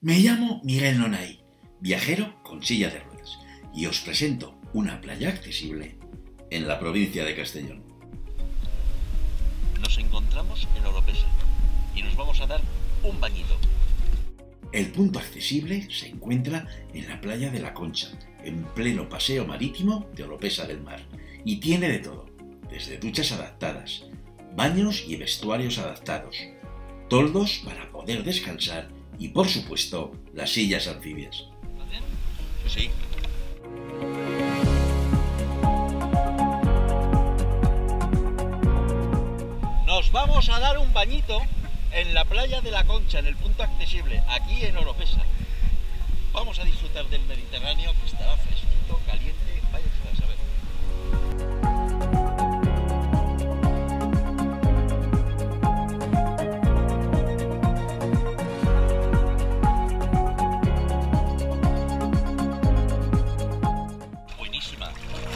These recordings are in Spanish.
Me llamo Miguel Nonay, viajero con silla de ruedas, y os presento una playa accesible en la provincia de Castellón. Nos encontramos en Oropesa y nos vamos a dar un bañito. El punto accesible se encuentra en la playa de la Concha, en pleno paseo marítimo de Oropesa del Mar, y tiene de todo, desde duchas adaptadas, baños y vestuarios adaptados, toldos para poder descansar y, por supuesto, las sillas anfibias. Sí. Nos vamos a dar un bañito en la playa de la Concha, en el punto accesible, aquí en Oropesa. Vamos a disfrutar del Mediterráneo, que estará fresquito, caliente, vaya usted a saber. Buenísima.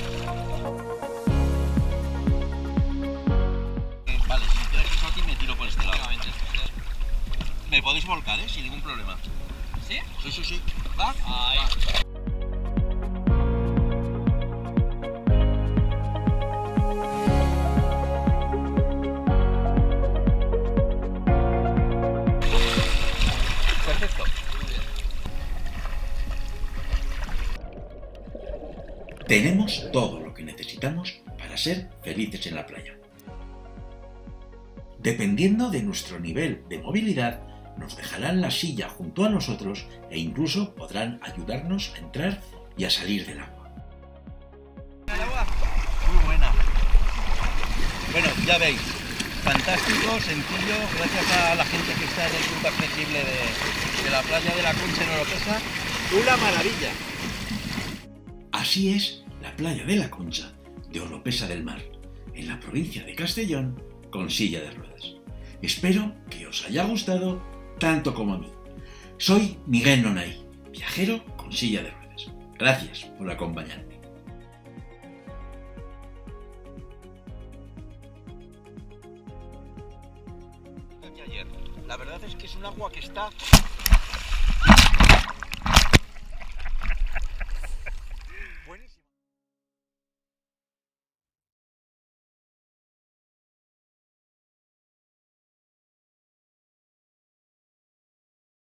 Vale, si quieres eso aquí me tiro por este lado. Me podéis volcar, sin ningún problema. ¿Sí? Sí. ¿Va? Ahí. Va. Perfecto. Tenemos todo lo que necesitamos para ser felices en la playa. Dependiendo de nuestro nivel de movilidad, nos dejarán la silla junto a nosotros e incluso podrán ayudarnos a entrar y a salir del agua. ¿El agua? Muy buena. Bueno, ya veis, fantástico, sencillo, gracias a la gente que está en el punto accesible de la playa de la Concha en Oropesa. ¡Una maravilla! Así es la playa de la Concha de Oropesa del Mar, en la provincia de Castellón, con silla de ruedas. Espero que os haya gustado tanto como a mí. Soy Miguel Nonay, viajero con silla de ruedas. Gracias por acompañarme. La verdad es que es un agua que está